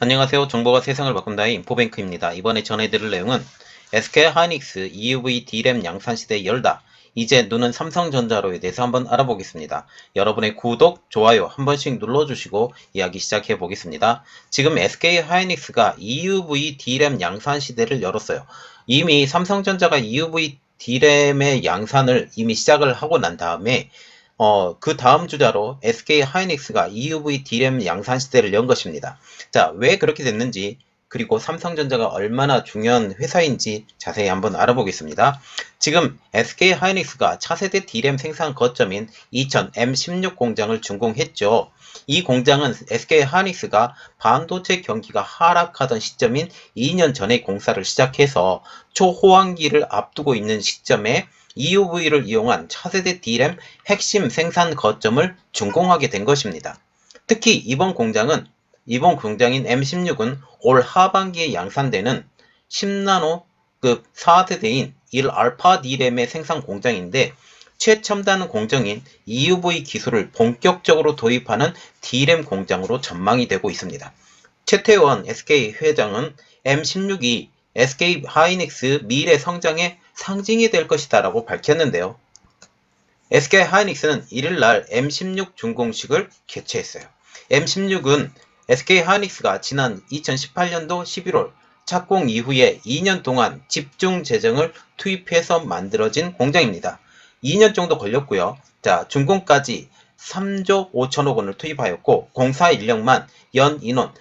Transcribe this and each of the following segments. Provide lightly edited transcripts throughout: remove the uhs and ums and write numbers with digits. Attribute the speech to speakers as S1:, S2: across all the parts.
S1: 안녕하세요. 정보가 세상을 바꾼다의 인포뱅크입니다. 이번에 전해드릴 내용은 SK 하이닉스 EUV D램 양산시대 열다. 이제 눈은 삼성전자로에 대해서 한번 알아보겠습니다. 여러분의 구독, 좋아요 한 번씩 눌러주시고 이야기 시작해 보겠습니다. 지금 SK 하이닉스가 EUV D램 양산시대를 열었어요. 이미 삼성전자가 EUV D램의 양산을 이미 시작을 하고 난 다음에 그 다음 주자로 SK 하이닉스가 EUV D램 양산 시대를 연 것입니다. 자, 왜 그렇게 됐는지, 그리고 삼성전자가 얼마나 중요한 회사인지 자세히 한번 알아보겠습니다. 지금 SK 하이닉스가 차세대 D램 생산 거점인 이천 M16 공장을 준공했죠. 이 공장은 SK 하이닉스가 반도체 경기가 하락하던 시점인 2년 전에 공사를 시작해서 초호황기를 앞두고 있는 시점에 EUV를 이용한 차세대 D램 핵심 생산 거점을 준공하게 된 것입니다. 특히 이번 공장인 M16은 올 하반기에 양산되는 10나노급 4세대인 1알파 D램의 생산 공장인데, 최첨단 공정인 EUV 기술을 본격적으로 도입하는 D램 공장으로 전망이 되고 있습니다. 최태원 SK 회장은 M16이 SK 하이닉스 미래 성장의 상징이 될 것이다 라고 밝혔는데요. SK 하이닉스는 1일날 M16 준공식을 개최했어요. M16은 SK 하이닉스가 지난 2018년도 11월 착공 이후에 2년 동안 집중 재정을 투입해서 만들어진 공장입니다. 2년 정도 걸렸고요. 자, 준공까지 3조 5천억 원을 투입하였고, 공사 인력만 연 인원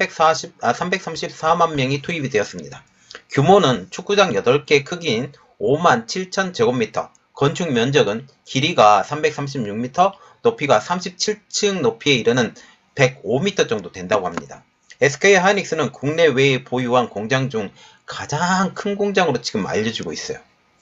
S1: 334만 명이 투입이 되었습니다. 규모는 축구장 8개 크기인 5만 7천 제곱미터, 건축 면적은 길이가 336m, 높이가 37층 높이에 이르는 105m 정도 된다고 합니다. SK 하이닉스는 국내외에 보유한 공장 중 가장 큰 공장으로 지금 알려지고 있어요.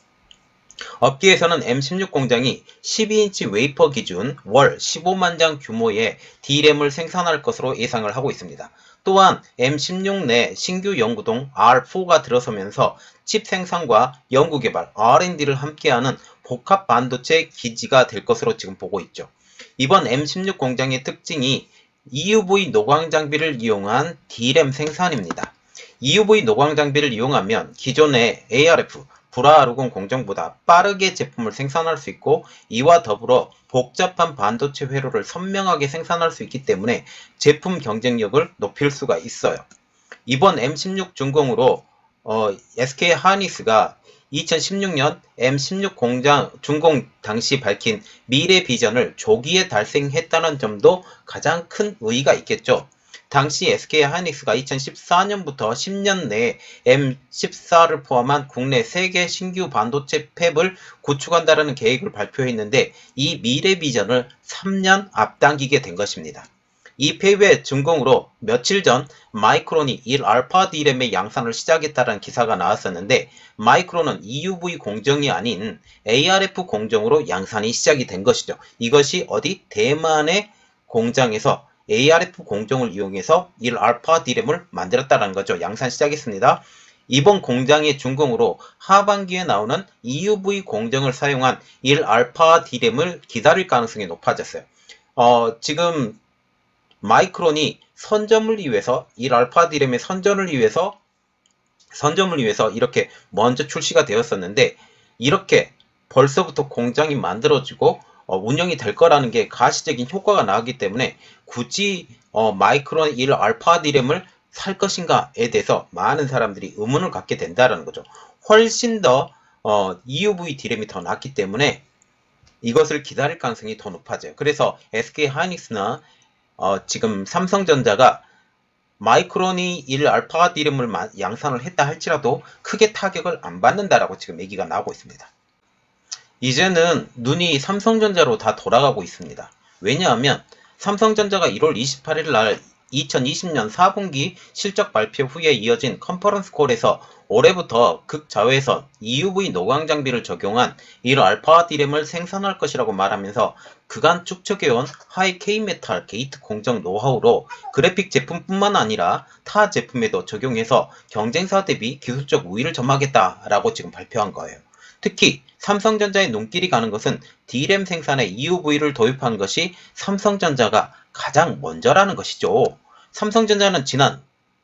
S1: 업계에서는 M16 공장이 12인치 웨이퍼 기준 월 15만 장 규모의 D램을 생산할 것으로 예상을 하고 있습니다. 또한 M16 내 신규 연구동 R4가 들어서면서 칩 생산과 연구개발, R&D를 함께하는 복합 반도체 기지가 될 것으로 지금 보고 있죠. 이번 M16 공장의 특징이 EUV 노광 장비를 이용한 D램 생산입니다. EUV 노광 장비를 이용하면 기존의 ARF, 불화아루곤 공정보다 빠르게 제품을 생산할 수 있고, 이와 더불어 복잡한 반도체 회로를 선명하게 생산할 수 있기 때문에 제품 경쟁력을 높일 수가 있어요. 이번 M16 준공으로 SK 하이닉스가 2016년 M16 공장 준공 당시 밝힌 미래 비전을 조기에 달성했다는 점도 가장 큰 의의가 있겠죠. 당시 SK 하이닉스가 2014년부터 10년 내에 M14를 포함한 국내 3개 신규 반도체 팹을 구축한다는 계획을 발표했는데, 이 미래 비전을 3년 앞당기게 된 것입니다. 이 팹의 준공으로 며칠 전 마이크론이 1알파 D램의 양산을 시작했다는 기사가 나왔었는데, 마이크론은 EUV 공정이 아닌 ARF 공정으로 양산이 시작이 된 것이죠. 이것이 어디? 대만의 공장에서 ARF 공정을 이용해서 1알파 D램을 만들었다는 거죠. 양산 시작했습니다. 이번 공장의 준공으로 하반기에 나오는 EUV 공정을 사용한 1알파 D램을 기다릴 가능성이 높아졌어요. 지금 마이크론이 선점을 위해서 1알파 D램의 선점을 위해서 이렇게 먼저 출시가 되었었는데, 이렇게 벌써부터 공장이 만들어지고 운영이 될 거라는 게 가시적인 효과가 나왔기 때문에 굳이 마이크론 1알파 D램을 살 것인가에 대해서 많은 사람들이 의문을 갖게 된다는 거죠. 훨씬 더 EUV D램이 더 낫기 때문에 이것을 기다릴 가능성이 더 높아져요. 그래서 SK 하이닉스나 지금 삼성전자가 마이크론이 1알파 D램을 양산을 했다 할지라도 크게 타격을 안 받는다라고 지금 얘기가 나오고 있습니다. 이제는 눈이 삼성전자로 다 돌아가고 있습니다. 왜냐하면 삼성전자가 1월 28일 날 2020년 4분기 실적 발표 후에 이어진 컨퍼런스 콜에서 올해부터 극자외선 EUV 노광 장비를 적용한 1알파 D램을 생산할 것이라고 말하면서 그간 축적해온 하이 K메탈 게이트 공정 노하우로 그래픽 제품뿐만 아니라 타 제품에도 적용해서 경쟁사 대비 기술적 우위를 점하겠다라고 지금 발표한 거예요. 특히 삼성전자의 눈길이 가는 것은 D램 생산에 EUV를 도입한 것이 삼성전자가 가장 먼저라는 것이죠. 삼성전자는 지난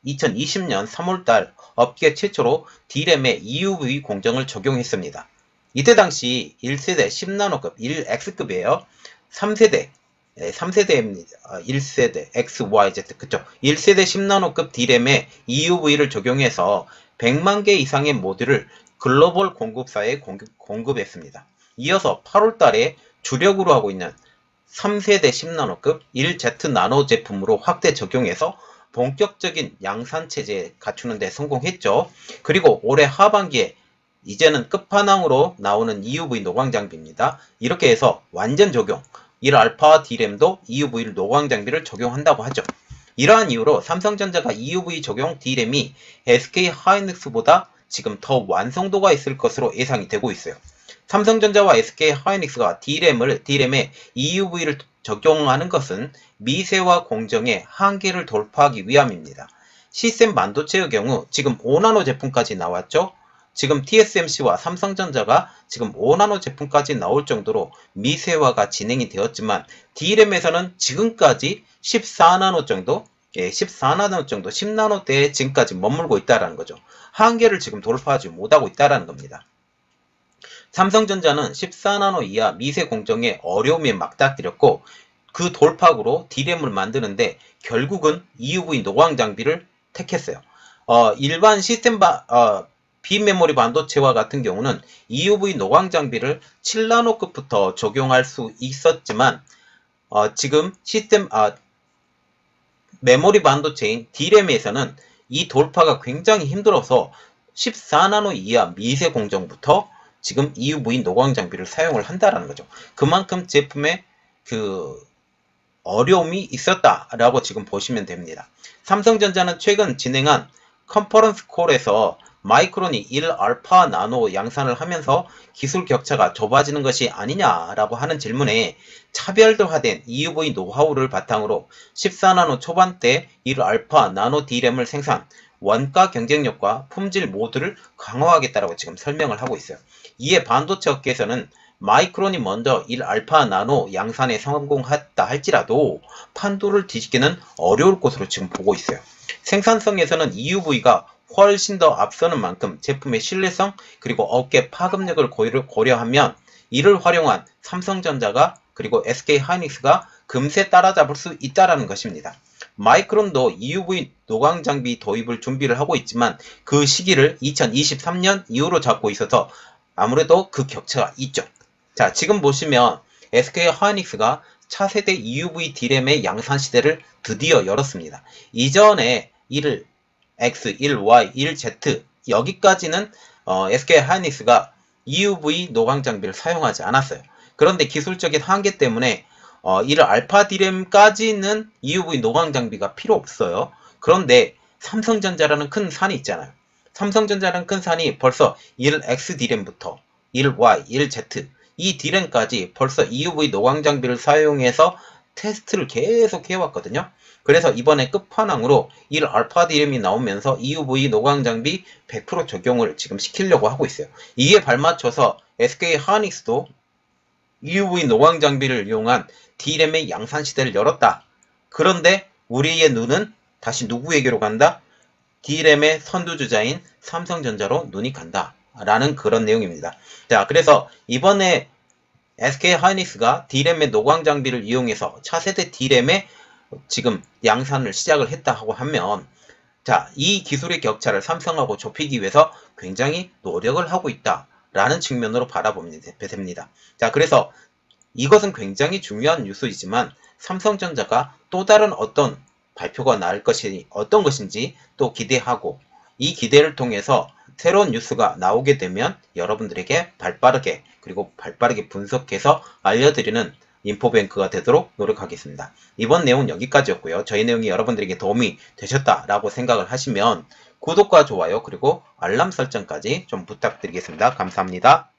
S1: 2020년 3월달 업계 최초로 D램에 EUV 공정을 적용했습니다. 이때 당시 1세대 10나노급 1X급이에요. 3세대 3세대입니다. 1세대 XYZ 그쵸? 1세대 10나노급 D램에 EUV를 적용해서 100만 개 이상의 모듈을 글로벌 공급사에 공급했습니다. 이어서 8월 달에 주력으로 하고 있는 3세대 10나노급 1Z 나노 제품으로 확대 적용해서 본격적인 양산 체제에 갖추는 데 성공했죠. 그리고 올해 하반기에 이제는 끝판왕으로 나오는 EUV 노광 장비입니다. 이렇게 해서 완전 적용 1알파 D램도 EUV 노광 장비를 적용한다고 하죠. 이러한 이유로 삼성전자가 EUV 적용 D램이 SK 하이닉스보다 지금 더 완성도가 있을 것으로 예상이 되고 있어요. 삼성전자와 SK 하이닉스가 D램에 EUV를 적용하는 것은 미세화 공정의 한계를 돌파하기 위함입니다. 시스템 반도체의 경우 지금 5나노 제품까지 나왔죠. 지금 TSMC와 삼성전자가 지금 5나노 제품까지 나올 정도로 미세화가 진행이 되었지만 D램에서는 지금까지 14나노 정도, 10나노대에 지금까지 머물고 있다는 거죠. 한계를 지금 돌파하지 못하고 있다는 겁니다. 삼성전자는 14나노 이하 미세 공정의 어려움에 막다뜨렸고 그 돌파구로 D램을 만드는데 결국은 EUV 노광 장비를 택했어요. 일반 시스템 비메모리 반도체와 같은 경우는 EUV 노광 장비를 7나노급부터 적용할 수 있었지만 지금 시스템 메모리 반도체인 D램에서는 이 돌파가 굉장히 힘들어서 14나노 이하 미세 공정부터 지금 EUV 노광 장비를 사용을 한다라는 거죠. 그만큼 제품에 어려움이 있었다라고 지금 보시면 됩니다. 삼성전자는 최근 진행한 컨퍼런스 콜에서 마이크론이 1알파 나노 양산을 하면서 기술 격차가 좁아지는 것이 아니냐라고 하는 질문에 차별화된 EUV 노하우를 바탕으로 14나노 초반대 1알파 나노 D램을 생산, 원가 경쟁력과 품질 모두를 강화하겠다라고 지금 설명을 하고 있어요. 이에 반도체 업계에서는 마이크론이 먼저 1알파 나노 양산에 성공했다 할지라도 판도를 뒤집기는 어려울 것으로 지금 보고 있어요. 생산성에서는 EUV가 훨씬 더 앞서는 만큼 제품의 신뢰성 그리고 업계 파급력을 고려하면 이를 활용한 삼성전자가 그리고 SK 하이닉스가 금세 따라잡을 수 있다는 것입니다. 마이크론도 EUV 노광 장비 도입을 준비를 하고 있지만 그 시기를 2023년 이후로 잡고 있어서 아무래도 그 격차가 있죠. 자, 지금 보시면 SK 하이닉스가 차세대 EUV D램의 양산 시대를 드디어 열었습니다. 이전에 1X, 1Y, 1Z 여기까지는 SK 하이닉스가 EUV 노광 장비를 사용하지 않았어요. 그런데 기술적인 한계 때문에 1알파 D램까지는 EUV 노광 장비가 필요 없어요. 그런데 삼성전자라는 큰 산이 있잖아요. 삼성전자라는 큰 산이 벌써 1X D램부터 1Y, 1Z 이 D램까지 벌써 EUV 노광 장비를 사용해서 테스트를 계속 해왔거든요. 그래서 이번에 끝판왕으로 1알파 D램이 나오면서 EUV 노광 장비 100% 적용을 지금 시키려고 하고 있어요. 이에 발맞춰서 SK 하이닉스도 EUV 노광 장비를 이용한 D램의 양산 시대를 열었다. 그런데 우리의 눈은 다시 누구에게로 간다? D램의 선두주자인 삼성전자로 눈이 간다. 라는 그런 내용입니다. 자, 그래서 이번에 SK 하이닉스가 D램의 노광 장비를 이용해서 차세대 D램의 지금 양산을 시작을 했다고 하면 자, 이 기술의 격차를 삼성하고 좁히기 위해서 굉장히 노력을 하고 있다라는 측면으로 바라보면 됩니다. 자, 그래서 이것은 굉장히 중요한 뉴스이지만 삼성전자가 또 다른 어떤 발표가 나올 것이 어떤 것인지 또 기대하고 이 기대를 통해서 새로운 뉴스가 나오게 되면 여러분들에게 발빠르게 분석해서 알려드리는 인포뱅크가 되도록 노력하겠습니다. 이번 내용은 여기까지였고요. 저희 내용이 여러분들에게 도움이 되셨다라고 생각을 하시면 구독과 좋아요 그리고 알람 설정까지 좀 부탁드리겠습니다. 감사합니다.